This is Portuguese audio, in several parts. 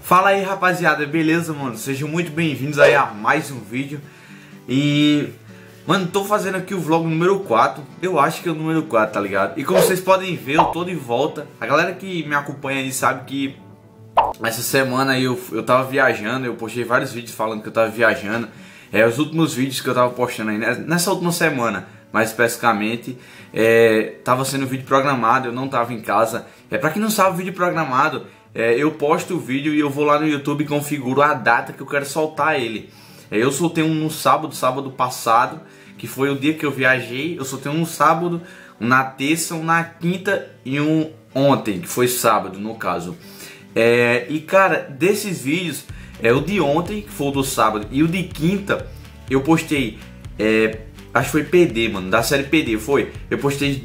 Fala aí, rapaziada, beleza, mano? Sejam muito bem-vindos aí a mais um vídeo. E, mano, tô fazendo aqui o vlog número 4. Eu acho que é o número 4, tá ligado? E como vocês podem ver, eu tô de volta. A galera que me acompanha aí sabe que essa semana aí eu tava viajando. Eu postei vários vídeos falando que eu tava viajando. Os últimos vídeos que eu tava postando aí nessa última semana, mais especificamente, tava sendo vídeo programado, eu não tava em casa. Pra quem não sabe, vídeo programado, eu posto o vídeo e eu vou lá no YouTube e configuro a data que eu quero soltar ele. Eu soltei um no sábado passado, que foi o dia que eu viajei. Eu soltei um no sábado, um na terça, um na quinta e um ontem, que foi sábado no caso. E cara, desses vídeos, o de ontem, que foi o do sábado, e o de quinta, eu postei, acho que foi PD, mano, da série PD, foi. Eu postei,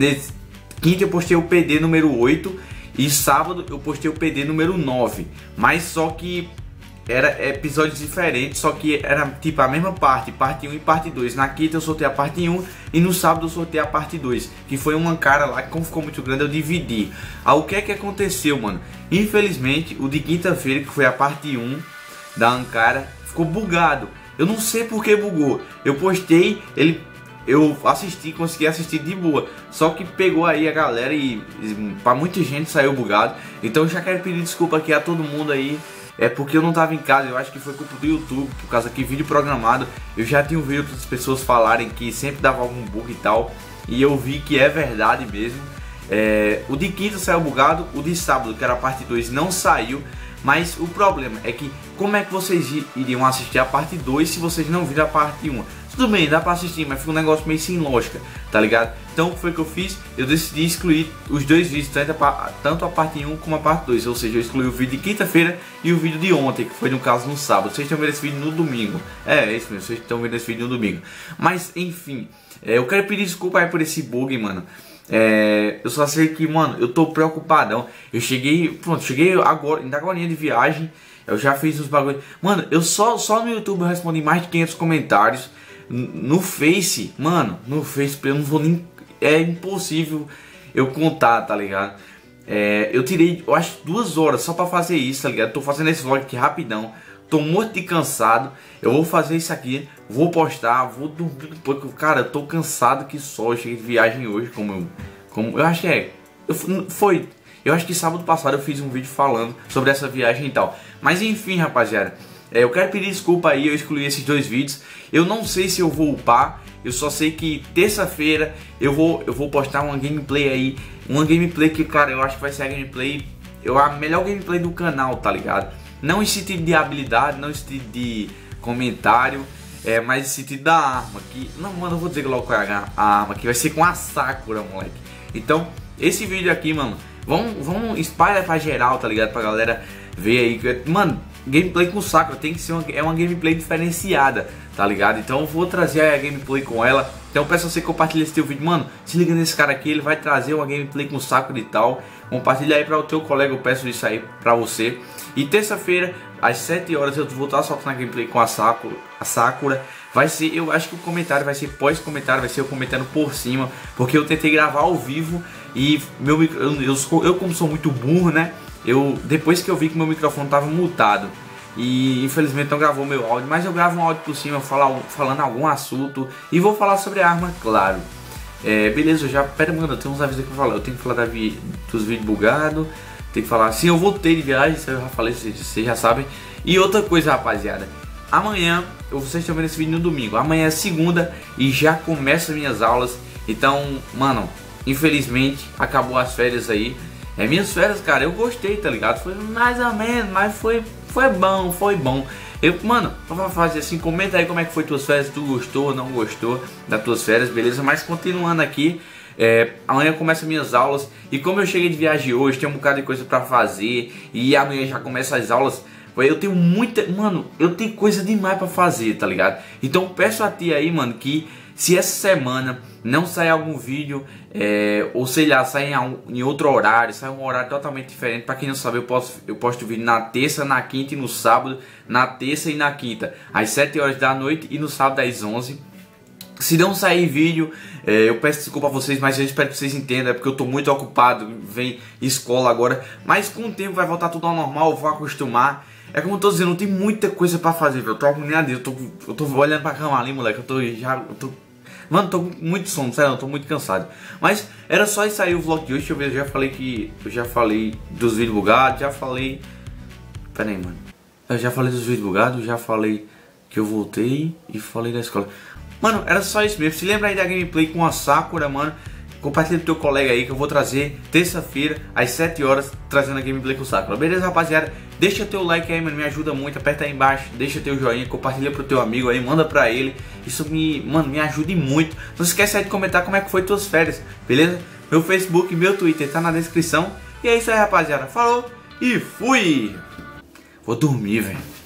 quinta eu postei o PD número 8, e sábado eu postei o PD número 9. Mas só que era episódios diferentes, só que era tipo a mesma parte 1 e parte 2. Na quinta eu soltei a parte 1 e no sábado eu soltei a parte 2, que foi uma cara lá que, como ficou muito grande, eu dividi. O que é que aconteceu, mano? Infelizmente, o de quinta-feira, que foi a parte 1 da Ankara, ficou bugado. Eu não sei por que bugou. Eu postei, eu consegui assistir de boa. Só que pegou aí a galera e pra muita gente saiu bugado. Então eu já quero pedir desculpa aqui a todo mundo aí. Porque eu não tava em casa, eu acho que foi culpa do YouTube, por causa que vídeo programado, eu já tinha ouvido outras pessoas falarem que sempre dava algum bug e tal, e eu vi que é verdade mesmo. O de quinta saiu bugado, o de sábado, que era a parte 2, não saiu, mas o problema é que como é que vocês iriam assistir a parte 2 se vocês não viram a parte 1? Tudo bem, dá pra assistir, mas fica um negócio meio sem lógica, tá ligado? Então o que foi que eu fiz? Eu decidi excluir os dois vídeos, tanto a parte 1 como a parte 2. Ou seja, eu excluí o vídeo de quinta-feira e o vídeo de ontem, que foi no caso no sábado. Vocês estão vendo esse vídeo no domingo. É isso mesmo, vocês estão vendo esse vídeo no domingo. Mas enfim, eu quero pedir desculpa aí por esse bug, mano. Eu só sei que, mano, eu tô preocupadão. Eu cheguei agora, ainda agora de viagem. Eu já fiz uns bagulho. Mano, eu só no YouTube eu respondi mais de 500 comentários. No Face, mano, no Face eu não vou nem... É impossível eu contar, tá ligado? Eu tirei, eu acho, 2 horas só pra fazer isso, tá ligado? Tô fazendo esse vlog aqui rapidão. Tô muito de cansado. Eu vou fazer isso aqui, vou postar, vou dormir depois. Cara, eu tô cansado que só. Eu cheguei de viagem hoje, como eu acho que eu acho que sábado passado eu fiz um vídeo falando sobre essa viagem e tal. Mas enfim, rapaziada, eu quero pedir desculpa aí, eu excluí esses 2 vídeos. Eu não sei se eu vou upar. Eu só sei que terça-feira eu vou postar uma gameplay aí. Uma gameplay que, cara, eu acho que vai ser a gameplay, a melhor gameplay do canal, tá ligado? Não em sentido de habilidade, não em sentido de comentário, mas em sentido da arma. Não, mano, eu vou dizer logo qual é a arma, que vai ser com a Sakura, moleque. Então, esse vídeo aqui, mano, vamos espalhar pra geral, tá ligado? Pra galera ver aí. Mano, gameplay com Sakura tem que ser uma gameplay diferenciada, tá ligado? Então eu vou trazer a gameplay com ela. Então eu peço a você que compartilhe esse teu vídeo. Mano, se liga nesse cara aqui, ele vai trazer uma gameplay com Sakura e tal. Compartilha aí para o teu colega, eu peço isso aí pra você. E terça-feira, às 7 horas, eu vou estar soltando a gameplay com a Sakura. Vai ser, eu acho que o comentário vai ser pós-comentário, vai ser eu comentando por cima, porque eu tentei gravar ao vivo e eu como sou muito burro, né? Depois que eu vi que meu microfone tava mutado e infelizmente não gravou meu áudio, mas eu gravo um áudio por cima falando algum assunto e vou falar sobre a arma, claro. Beleza, pera, mano, tem uns avisos aqui pra falar. Eu tenho que falar dos vídeos bugados. Tem que falar, sim, eu voltei de viagem, isso eu já falei, vocês já sabem. E outra coisa, rapaziada, amanhã, vocês estão vendo esse vídeo no domingo, amanhã é segunda e já começam minhas aulas. Então, mano, infelizmente acabou as férias aí. Minhas férias, cara, eu gostei, tá ligado? Foi mais ou menos, mas foi bom. Mano, vamos fazer assim, comenta aí como é que foi tuas férias, tu gostou ou não gostou das tuas férias, beleza? Mas continuando aqui, amanhã começam minhas aulas. E como eu cheguei de viagem hoje, tem um bocado de coisa pra fazer e amanhã já começa as aulas. Eu tenho eu tenho coisa demais pra fazer, tá ligado? Então peço a ti aí, mano, que se essa semana não sair algum vídeo, ou sei lá, sair em outro horário, sair um horário totalmente diferente. Pra quem não sabe, eu posto vídeo na terça, na quinta e no sábado. Na terça e na quinta, às 7 horas da noite, e no sábado às 11. Se não sair vídeo, eu peço desculpa a vocês, mas eu espero que vocês entendam, é porque eu tô muito ocupado, vem escola agora, mas com o tempo vai voltar tudo ao normal, eu vou acostumar. É como eu tô dizendo, não tem muita coisa pra fazer, velho. Eu tô agoniado, eu tô olhando pra cama ali, moleque, mano, tô com muito sono, sério, eu tô muito cansado. Mas era só isso aí o vlog de hoje. Deixa eu ver, eu já falei dos vídeos bugados, já falei... Pera aí, mano. Eu já falei dos vídeos bugados, já falei que eu voltei e falei da escola. Mano, era só isso mesmo. Se lembra aí da gameplay com a Sakura, mano. Compartilha com teu colega aí que eu vou trazer terça-feira às 7 horas trazendo a gameplay com o Sakura. Beleza, rapaziada? Deixa teu like aí, mano, me ajuda muito. Aperta aí embaixo, deixa teu joinha, compartilha pro teu amigo aí, manda pra ele. Isso me ajuda muito. Não se esquece aí de comentar como é que foi tuas férias, beleza? Meu Facebook, meu Twitter tá na descrição. E é isso aí, rapaziada. Falou e fui! Vou dormir, velho.